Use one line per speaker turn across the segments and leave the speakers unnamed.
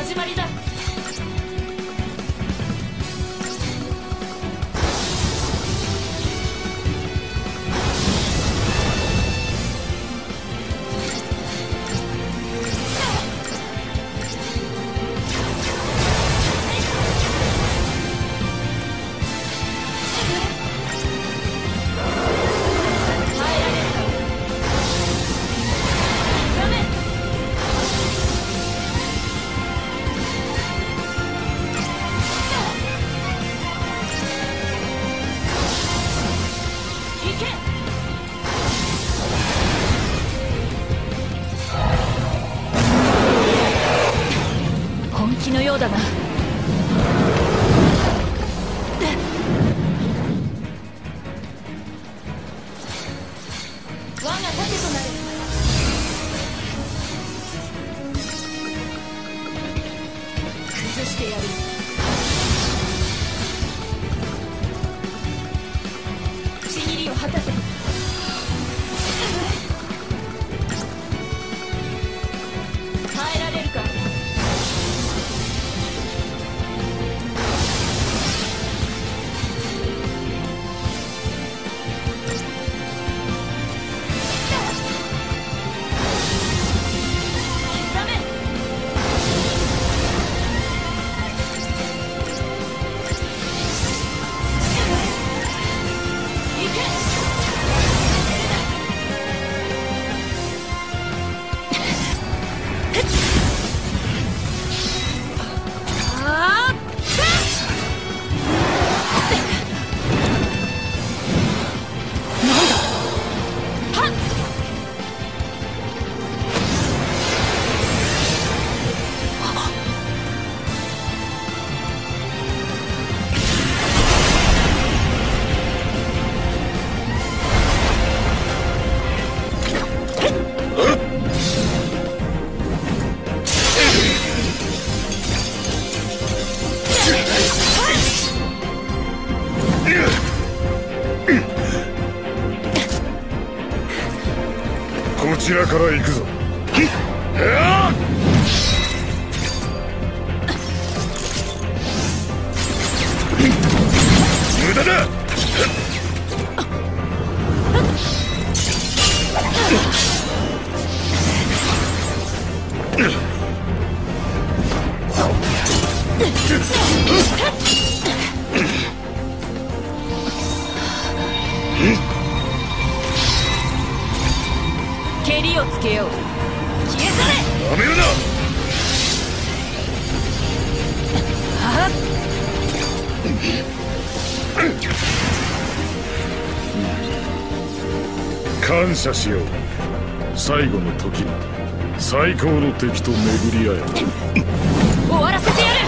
始まりだ。のようだな。我が盾となる。崩してやる。ちぎりを果たせ。耐えられるか。
こちらから行くぞ。無駄だ。
蹴りをつけよう。消え去れ。
やめるな。
はっ。
感謝しよう。最後の時に最高の敵と巡り会えた。
終わらせてやる。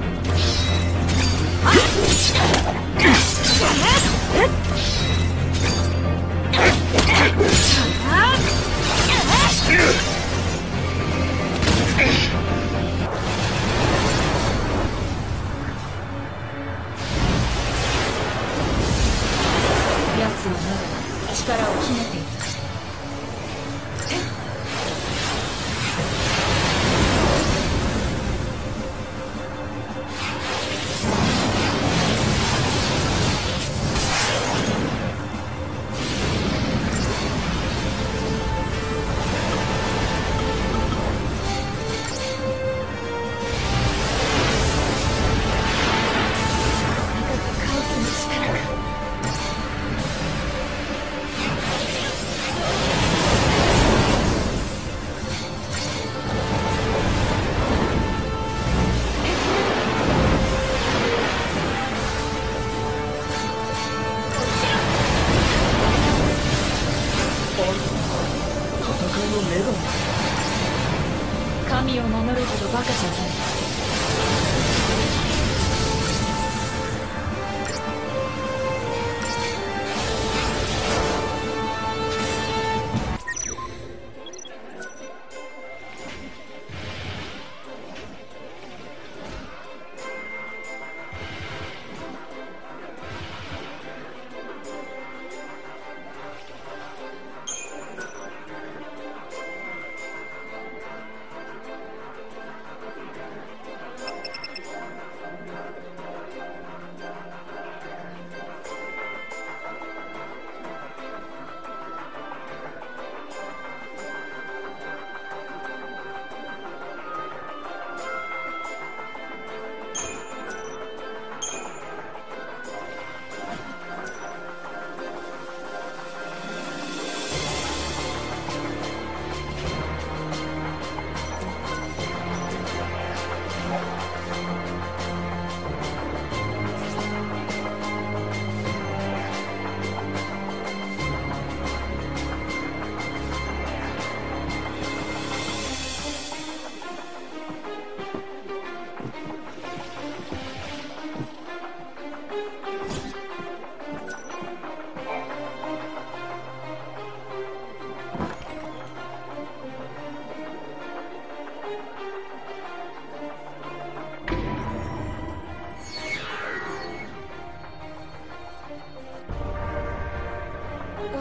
奴はまだ力を秘めている。神を名乗るほどバカじゃない。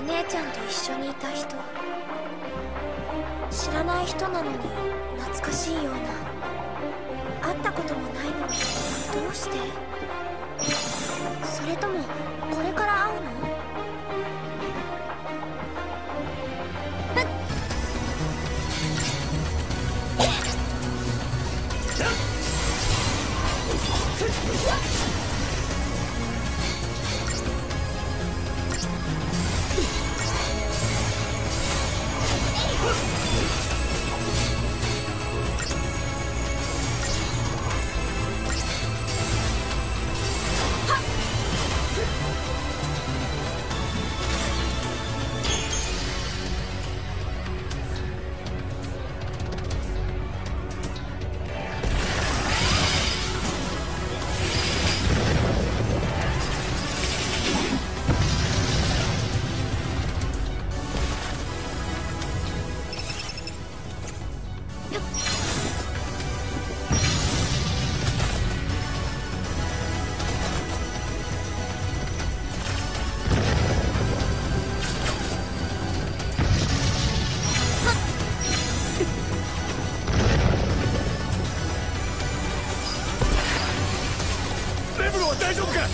姉ちゃんと一緒にいた人、知らない人なのに懐かしいような、会ったこともないのにどうして？それともこれから会うの？
大丈夫か？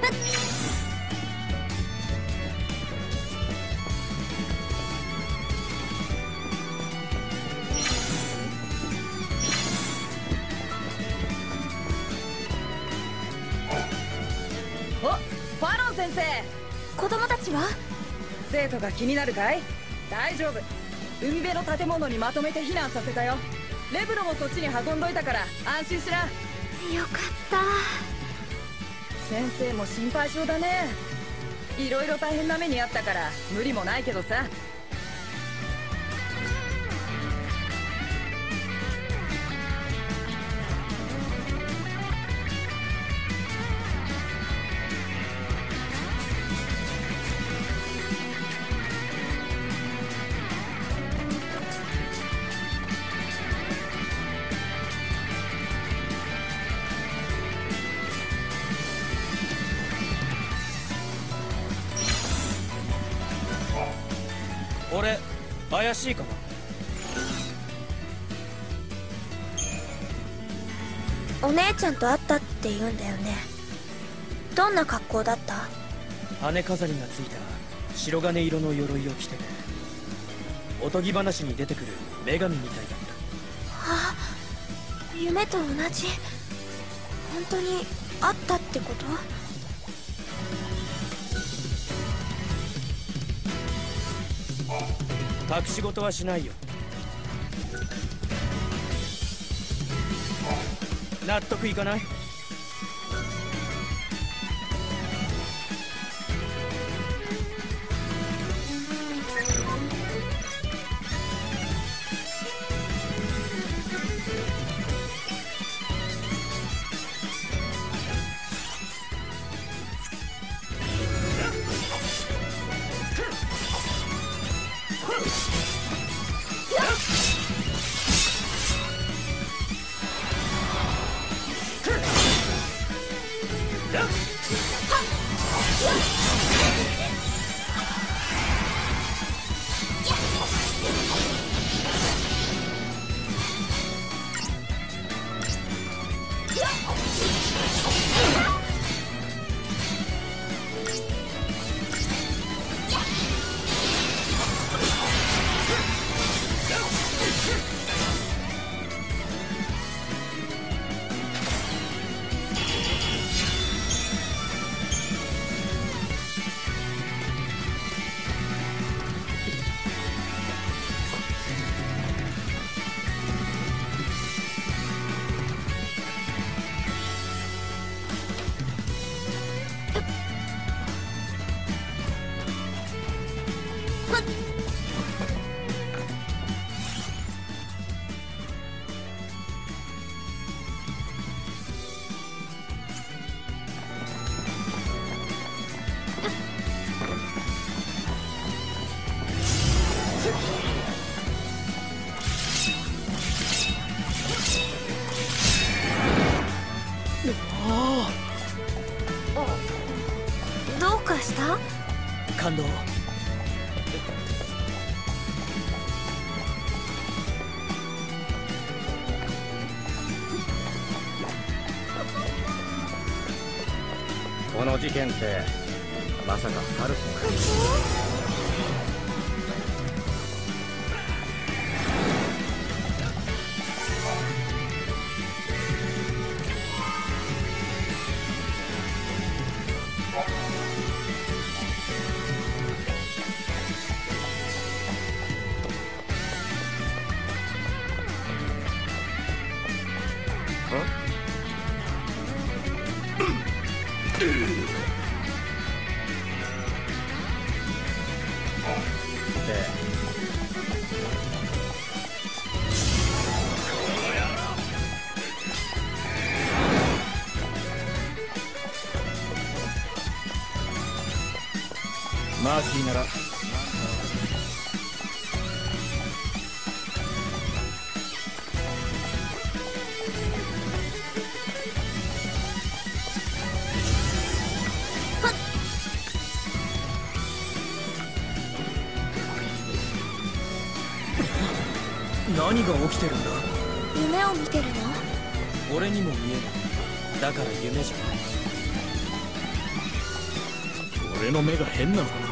お、ファロン先生。
子供たちは？
生徒が気になるかい？大丈夫。海辺の建物にまとめて避難させたよ。レブロもそっちに運んどいたから安心しな。
よかった。
先生も心配性だね。いろいろ大変な目にあったから無理もないけどさ。
俺怪しいかな？
お姉ちゃんと会ったって言うんだよね。どんな格好だった？
羽飾りがついた白金色の鎧を着てて、おとぎ話に出てくる女神みたいだった。
あ、夢と同じ。本当に会ったってこと？
隠し事はしないよ。納得いかない？
どうかした？
感動。
この事件ってまさかファルコン？
マーキーなら何が起きてるんだ？
夢を見てるの？
俺にも見える。だから夢じゃない。 俺の目が変なのかな。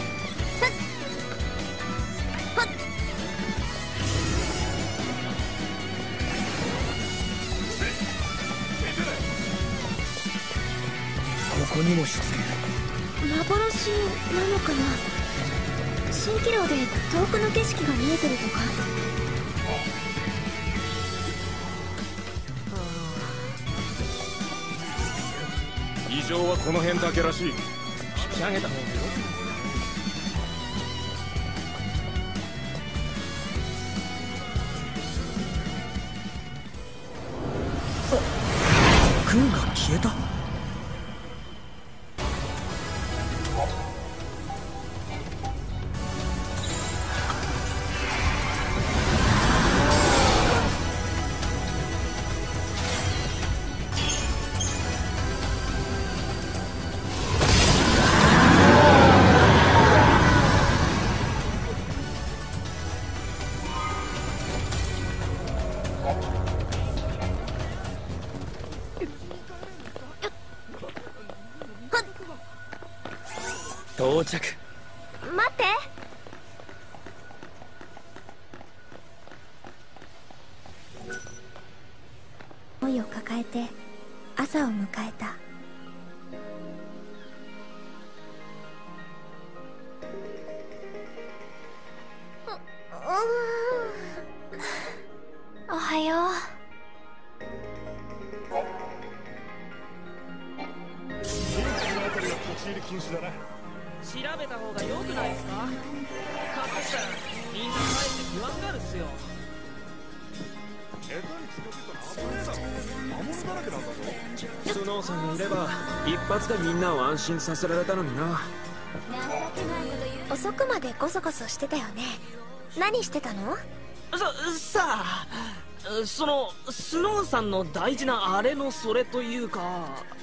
ここにも出現。
幻なのかな。蜃気楼で遠くの景色が見えてるとか。
異常はこの辺だけらしい。引き上げた方がよ
く軍が消えた。到着。
待って。思いを抱えて朝を迎えた。おはよう。
調べた方が良くないですか。隠したらみんな帰って不安がるっすよ。
スノーさんがいれば一発でみんなを安心させられたのにな。
遅くまでゴソゴソしてたよね。何してたの？
さあ、そのスノーさんの大事なあれのそれというか。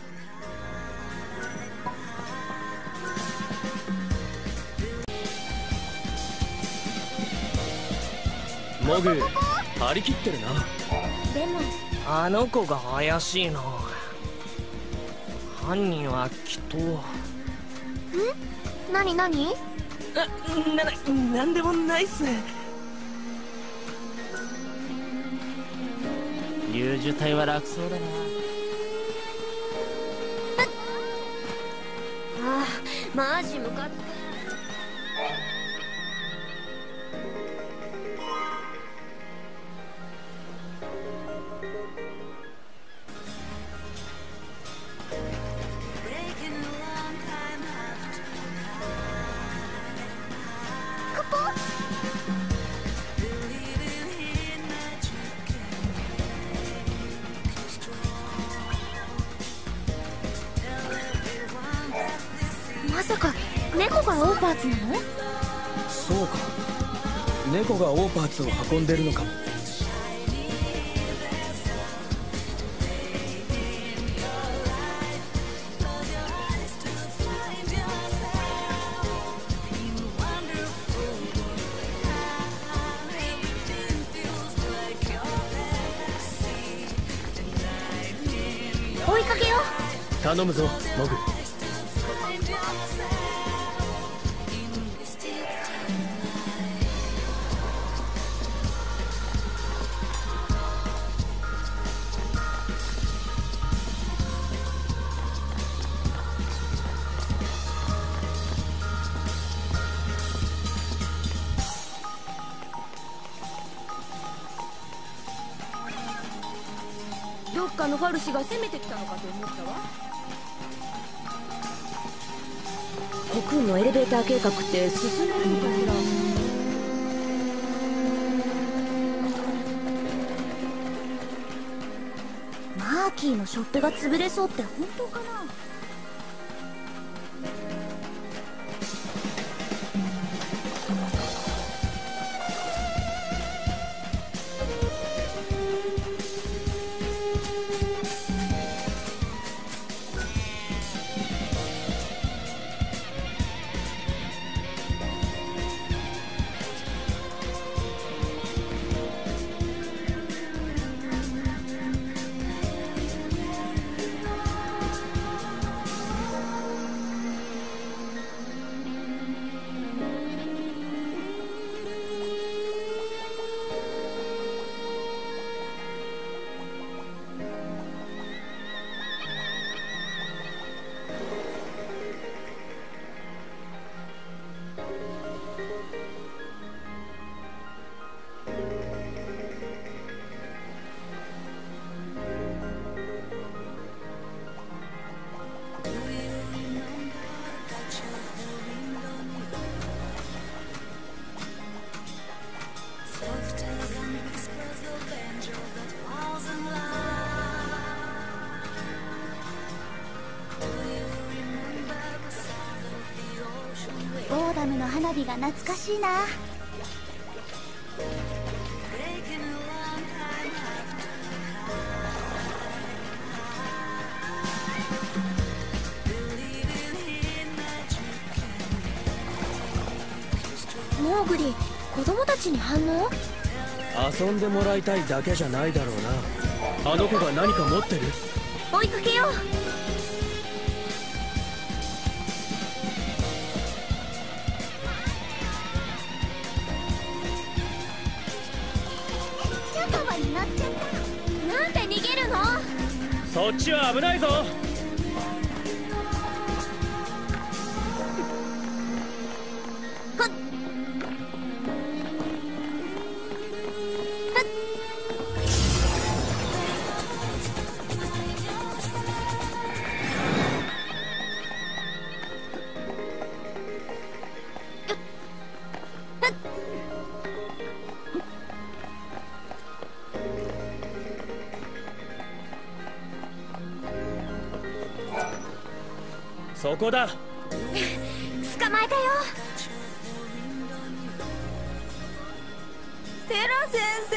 モグ張り切ってるな。
でも
あの子が怪しいな。犯人はきっと。
何
なんでもないっす。流樹隊は楽そうだな。
ああ、マジムカつく。まさか猫がオーパーツなの？
そうか、猫がオーパーツを運んでるのかも。
追いかけよう。
頼むぞモグ。
どっかのファルシが攻めてきたのかと思ったわ。コクーンのエレベーター計画って進んでるのかしら。
マーキーのショップが潰れそうって本当かな？ ダムの花火が懐かしいな。モーグリ、子供たちに反応？
遊んでもらいたいだけじゃないだろうな。あの子が何か持ってる？
追いかけよう。ちゃかばになっちゃった。なんで逃げるの？
そっちは危ないぞ。そこだ。
捕まえたよ。セラ先生。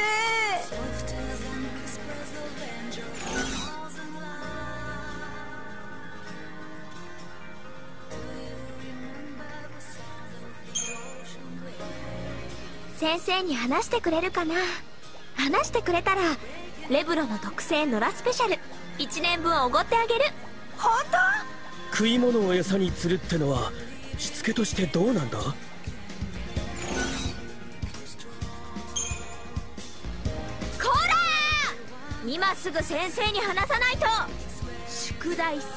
先生に話してくれるかな。話してくれたらレブロの特製ノラスペシャル1年分おごってあげる。本当？
食い物を餌に釣るってのはしつけとしてどうなんだ？
こらー！今すぐ先生に話さないと宿題3倍だよ。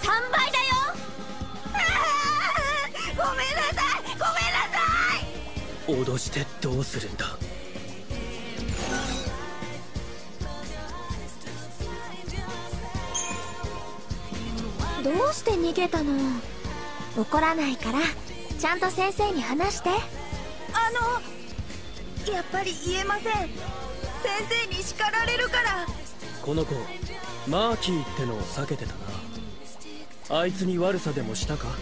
ごめんなさい、ごめんなさい。
脅してどうするんだ？
どうして逃げたの？怒らないからちゃんと先生に話して。やっぱり言えません。先生に叱られるから。
この子マーキーってのを避けてたな。あいつに悪さでもしたか？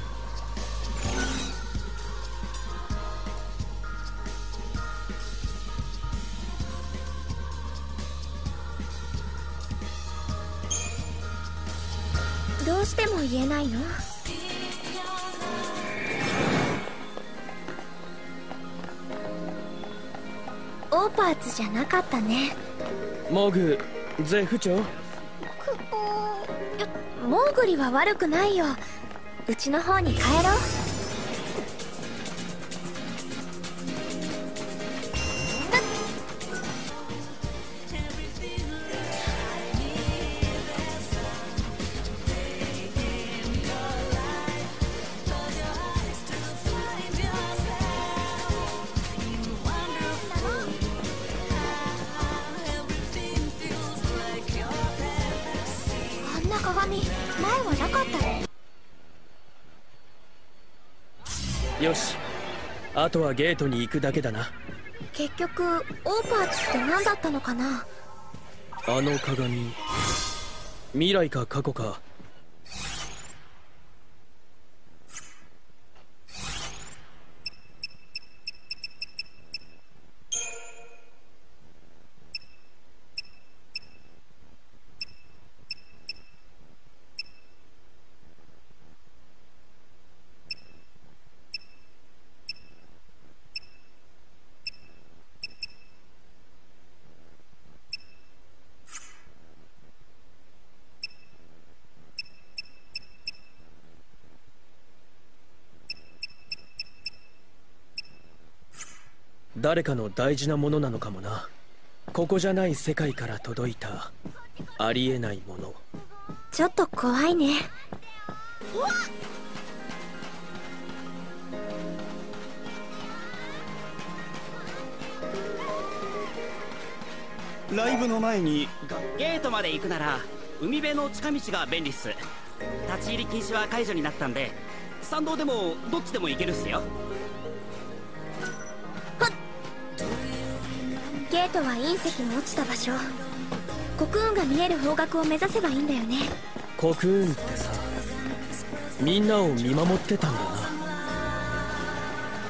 どうしても言えないの？オーパーツじゃなかったね。
モグ、ゼフ長？
モーグリは悪くないよ。うちの方に帰ろう。鏡、前はなかったの？
よし、あとはゲートに行くだけだな。
結局オーパーツって何だったのかな？
あの鏡、未来か過去か。誰かの大事なものなのかもな。ここじゃない世界から届いたありえないもの。
ちょっと怖いね。
ライブの前に
ゲートまで行くなら海辺の近道が便利っす。立ち入り禁止は解除になったんで参道でもどっちでも行けるっすよ。
ゲートは隕石の落ちた場所。コクーンが見える方角を目指せばいいんだよね。
コクーンってさ、みんなを見守ってたんだな。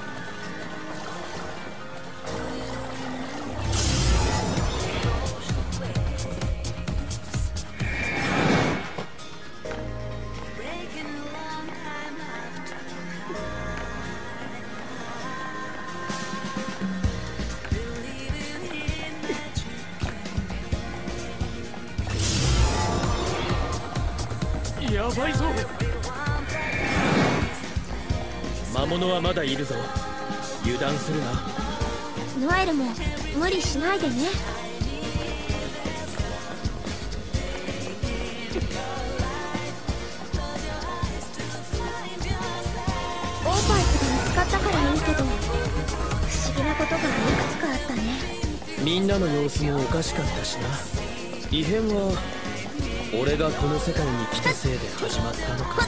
ばいぞ。魔物はまだいるぞ。油断するな。
ノエルも無理しないでね。オーパーツが見つかったからいいけど、不思議なことがいくつかあったね。
みんなの様子もおかしかったしな。異変は俺がこの世界に来たせいで始まったのか。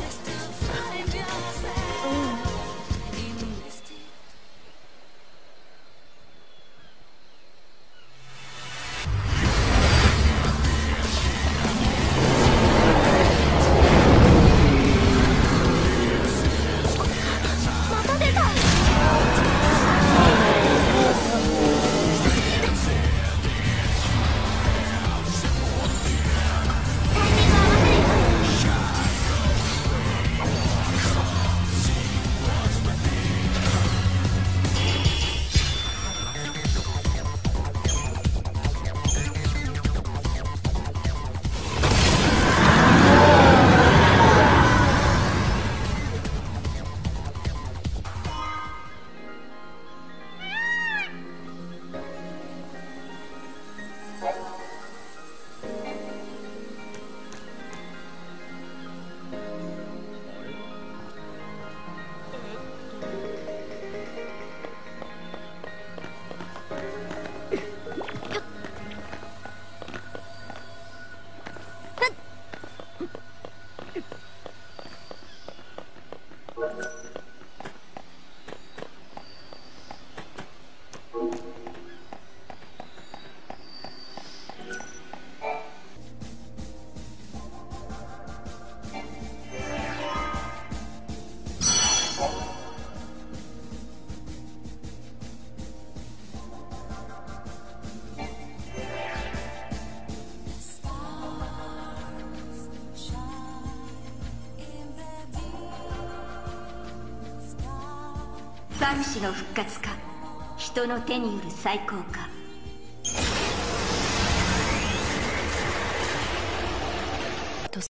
バルシの復活か、人の手による再興か。